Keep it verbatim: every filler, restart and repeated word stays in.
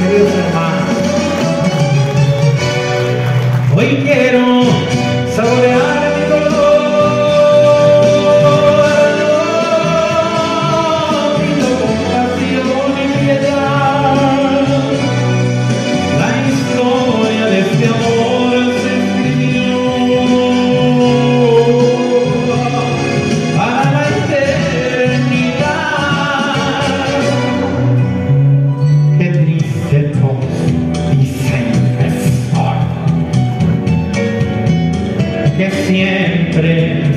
queridos hermanos. Hoy quiero saborear mi dolor, pido compasión y piedad. La historia de este amor se escribió para la eternidad. Qué triste todos dicen que soy, que siempre